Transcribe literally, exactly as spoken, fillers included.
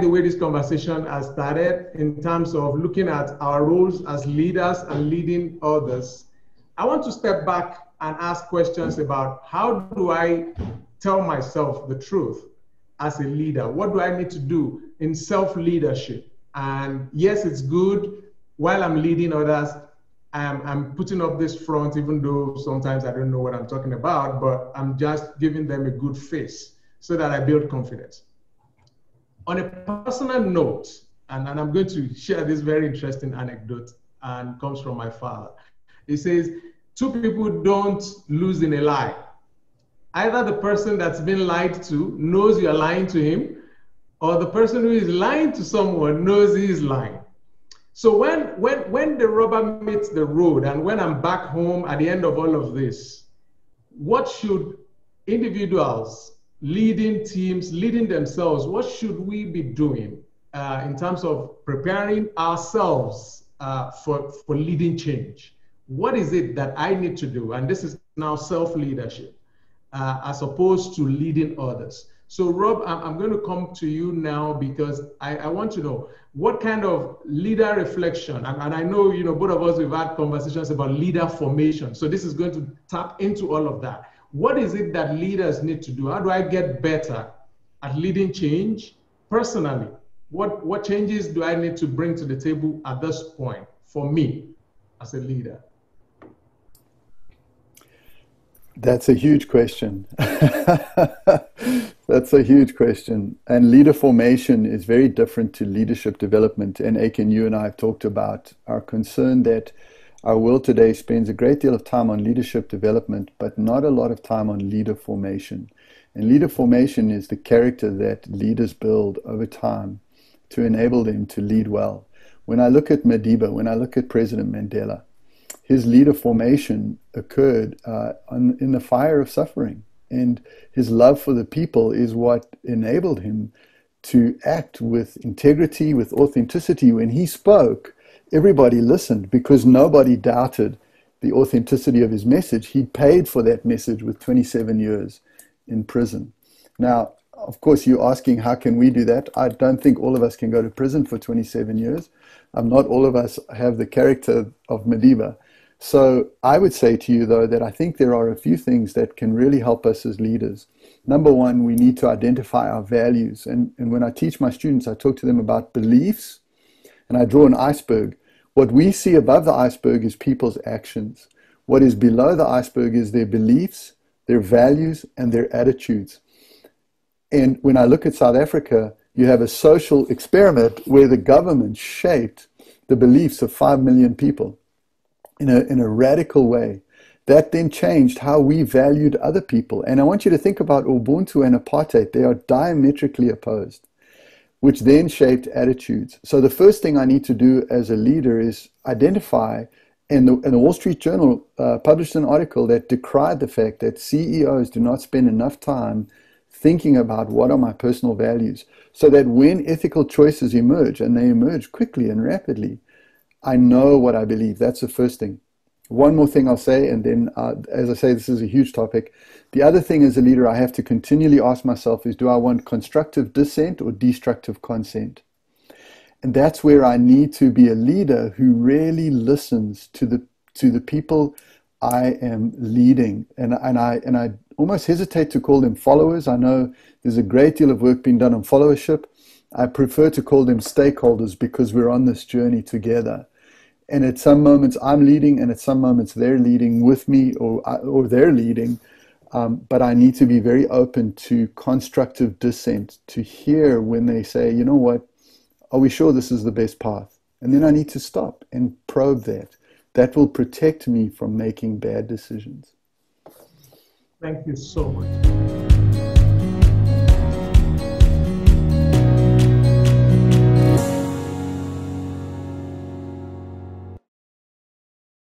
the way this conversation has started in terms of looking at our roles as leaders and leading others. I want to step back and ask questions about how do I tell myself the truth as a leader? What do I need to do in self-leadership? And yes, it's good while I'm leading others, I'm, I'm putting up this front, even though sometimes I don't know what I'm talking about, but I'm just giving them a good face so that I build confidence. On a personal note, and, and I'm going to share this very interesting anecdote, and comes from my father. He says, two people don't lose in a lie. Either the person that's been lied to knows you're lying to him, or the person who is lying to someone knows he is lying. So when, when, when the rubber meets the road and when I'm back home at the end of all of this, what should individuals, leading teams, leading themselves, what should we be doing uh, in terms of preparing ourselves uh, for, for leading change? What is it that I need to do? And this is now self-leadership uh, as opposed to leading others. So Rob, I'm, I'm going to come to you now because I, I want to know what kind of leader reflection, and, and I know, you know, both of us, we've had conversations about leader formation. So this is going to tap into all of that. What is it that leaders need to do? How do I get better at leading change personally? What, what changes do I need to bring to the table at this point for me as a leader? That's a huge question. That's a huge question. And leader formation is very different to leadership development. And Aiken, you and I have talked about our concern that our world today spends a great deal of time on leadership development, but not a lot of time on leader formation. And leader formation is the character that leaders build over time to enable them to lead well. When I look at Madiba, when I look at President Mandela, his leader formation occurred uh, on, in the fire of suffering. And his love for the people is what enabled him to act with integrity, with authenticity. When he spoke, everybody listened because nobody doubted the authenticity of his message. He paid for that message with twenty-seven years in prison. Now, of course, you're asking, how can we do that? I don't think all of us can go to prison for twenty-seven years. Um, not all of us have the character of Madiba. So I would say to you, though, that I think there are a few things that can really help us as leaders. Number one, we need to identify our values. And, and when I teach my students, I talk to them about beliefs, and I draw an iceberg. What we see above the iceberg is people's actions. What is below the iceberg is their beliefs, their values, and their attitudes. And when I look at South Africa, you have a social experiment where the government shaped the beliefs of five million people in a, in a radical way. That then changed how we valued other people. And I want you to think about Ubuntu and apartheid. They are diametrically opposed, which then shaped attitudes. So the first thing I need to do as a leader is identify, and the, and the Wall Street Journal uh, published an article that decried the fact that C E Os do not spend enough time thinking about what are my personal values, so that when ethical choices emerge, and they emerge quickly and rapidly, I know what I believe. That's the first thing. One more thing I'll say, and then, uh, as I say, this is a huge topic. The other thing as a leader I have to continually ask myself is, do I want constructive dissent or destructive consent? And that's where I need to be a leader who really listens to the to the people I am leading. And, and, I, and I almost hesitate to call them followers. I know there's a great deal of work being done on followership. I prefer to call them stakeholders because we're on this journey together. And at some moments I'm leading, and at some moments they're leading with me, or or they're leading. Um, but I need to be very open to constructive dissent, to hear when they say, you know what, are we sure this is the best path? And then I need to stop and probe that. That will protect me from making bad decisions. Thank you so much.